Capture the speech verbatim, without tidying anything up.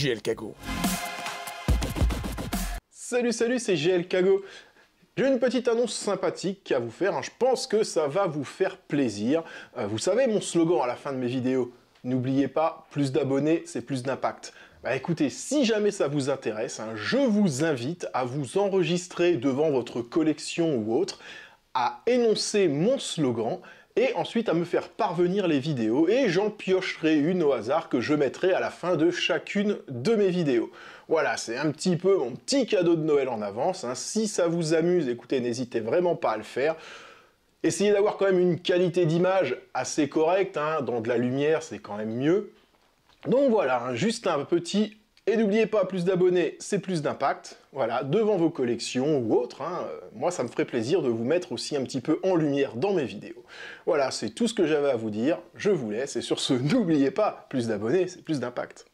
G L Kago. Salut, salut, c'est G L Kago. J'ai une petite annonce sympathique à vous faire, hein. Je pense que ça va vous faire plaisir. Euh, vous savez mon slogan à la fin de mes vidéos, n'oubliez pas, plus d'abonnés, c'est plus d'impact. Bah écoutez, si jamais ça vous intéresse, hein, je vous invite à vous enregistrer devant votre collection ou autre, à énoncer mon slogan, et ensuite à me faire parvenir les vidéos, et j'en piocherai une au hasard que je mettrai à la fin de chacune de mes vidéos. Voilà, c'est un petit peu mon petit cadeau de Noël en avance, hein. Si ça vous amuse, écoutez, n'hésitez vraiment pas à le faire. Essayez d'avoir quand même une qualité d'image assez correcte, hein. Dans de la lumière, c'est quand même mieux. Donc voilà, hein, juste un petit... Et n'oubliez pas, plus d'abonnés, c'est plus d'impact. Voilà, devant vos collections ou autres, hein, euh, moi ça me ferait plaisir de vous mettre aussi un petit peu en lumière dans mes vidéos. Voilà, c'est tout ce que j'avais à vous dire, je vous laisse, et sur ce, n'oubliez pas, plus d'abonnés, c'est plus d'impact.